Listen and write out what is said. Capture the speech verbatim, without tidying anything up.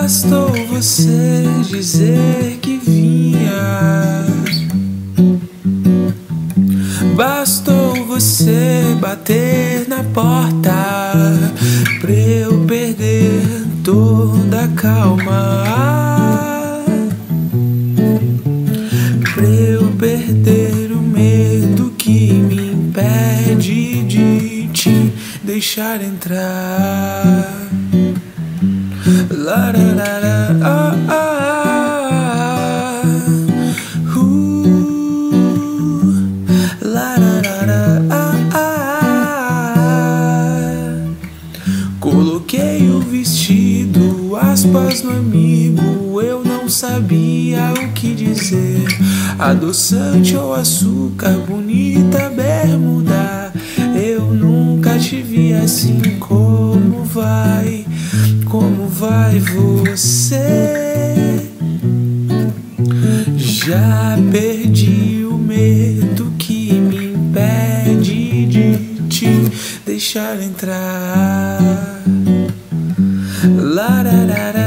Bastou você dizer que vinha, bastou você bater na porta pra eu perder toda a calma, pra eu perder o medo que me impede de te deixar entrar. La la la la ah, ah, uh, la la la la ah, ah. Coloquei o vestido, aspas no amigo, eu não sabia o que dizer. Adoçante ou açúcar, bonita bermuda, eu nunca te vi assim. Como vai? Como vai você? Já perdi o medo que me impede de te deixar entrar. La, la, la, la.